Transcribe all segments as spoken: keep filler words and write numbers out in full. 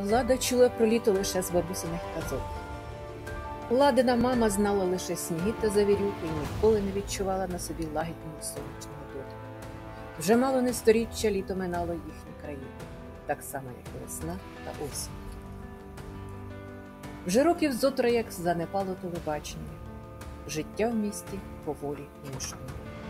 Лада чула про літо лише з бабусиних казок. Ладина мама знала лише сніги та завірюхи і ніколи не відчувала на собі лагідного сонячного дотику. Вже мало не сторіччя літо минало їхні країни, так само, як і весна та осінь. Вже років зотра як занепало телебачення, життя в місті поволі іншому.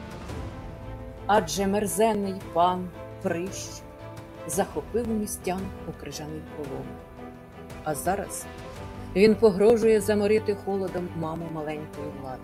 Адже мерзенний пан Прищ захопив містян у крижаний полон. А зараз він погрожує заморити холодом маму маленької Влади.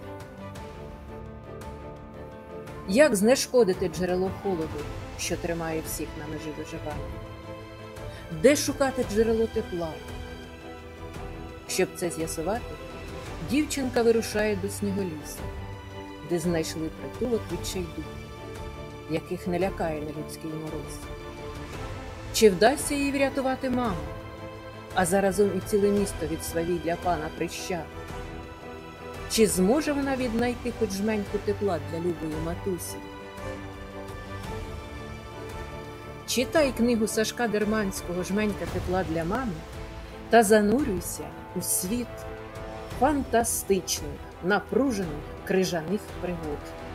Як знешкодити джерело холоду, що тримає всіх на межі виживання? Де шукати джерело тепла? Щоб це з'ясувати, дівчинка вирушає до Сніголісу, де знайшли притулок відчайдухів, яких не лякає нелюдський мороз. Чи вдасться їй врятувати маму, а заразом і ціле місто від свавілля пана Прища? Чи зможе вона віднайти хоч жменьку тепла для любої матусі? Читай книгу Сашка Дерманського «Жменька тепла для мами» та занурюйся у світ фантастичних, напружених крижаних пригод.